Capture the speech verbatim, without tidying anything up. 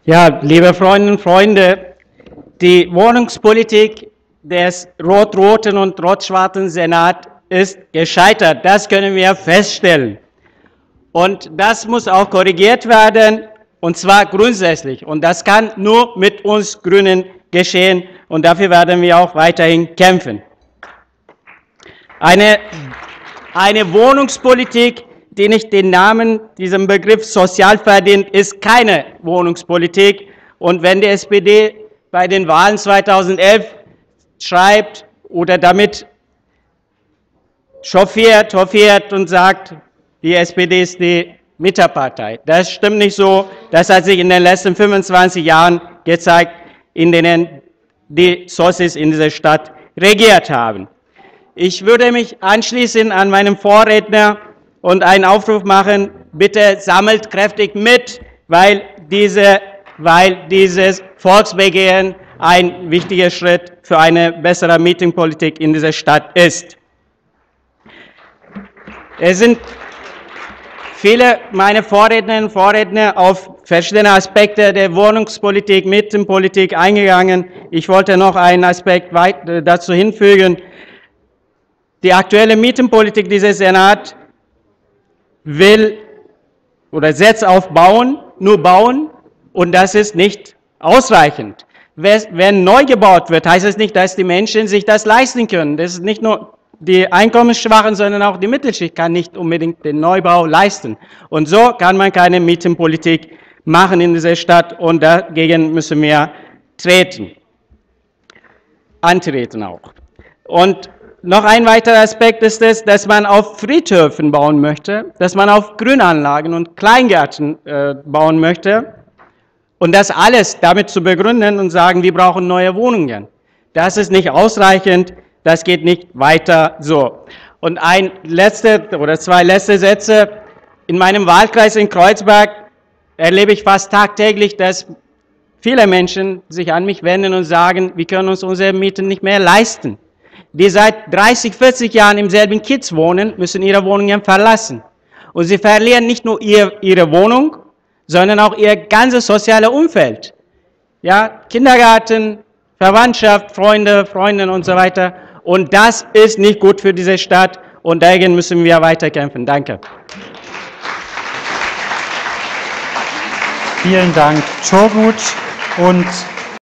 Ja, liebe Freundinnen und Freunde, die Wohnungspolitik des rot-roten und rot-schwarzen Senats ist gescheitert. Das können wir feststellen. Und das muss auch korrigiert werden, und zwar grundsätzlich. Und das kann nur mit uns Grünen geschehen, und dafür werden wir auch weiterhin kämpfen. Eine, eine Wohnungspolitik, die nicht den Namen, diesen Begriff sozial verdient, ist keine Wohnungspolitik. Und wenn die S P D bei den Wahlen zweitausendelf schreibt oder damit chauffiert, hofiert und sagt, die S P D ist die Mitterpartei. Das stimmt nicht so. Das hat sich in den letzten fünfundzwanzig Jahren gezeigt, in denen die Sozis in dieser Stadt regiert haben. Ich würde mich anschließen an meinen Vorredner und einen Aufruf machen, bitte sammelt kräftig mit, weil, diese, weil dieses Volksbegehren ein wichtiger Schritt für eine bessere Mietenpolitik in dieser Stadt ist. Es sind viele meiner Vorrednerinnen und Vorredner auf verschiedene Aspekte der Wohnungspolitik, Mietenpolitik eingegangen. Ich wollte noch einen Aspekt dazu hinfügen. Die aktuelle Mietenpolitik dieses Senats will oder setzt auf Bauen, nur Bauen, und das ist nicht ausreichend. Wenn neu gebaut wird, heißt es nicht, dass die Menschen sich das leisten können. Das ist nicht nur die Einkommensschwachen, sondern auch die Mittelschicht kann nicht unbedingt den Neubau leisten. Und so kann man keine Mietenpolitik machen in dieser Stadt, und dagegen müssen wir treten, antreten auch. Und noch ein weiterer Aspekt ist es, dass man auf Friedhöfen bauen möchte, dass man auf Grünanlagen und Kleingärten äh, bauen möchte, und das alles damit zu begründen und sagen, wir brauchen neue Wohnungen. Das ist nicht ausreichend, das geht nicht weiter so. Und ein letzter oder zwei letzte Sätze. In meinem Wahlkreis in Kreuzberg erlebe ich fast tagtäglich, dass viele Menschen sich an mich wenden und sagen, wir können uns unsere Mieten nicht mehr leisten. Die seit dreißig, vierzig Jahren im selben Kiez wohnen, müssen ihre Wohnungen verlassen. Und sie verlieren nicht nur ihr, ihre Wohnung, sondern auch ihr ganzes soziales Umfeld. Ja, Kindergarten, Verwandtschaft, Freunde, Freundinnen und so weiter. Und das ist nicht gut für diese Stadt, und dagegen müssen wir weiterkämpfen. Danke. Vielen Dank, Turgut. Und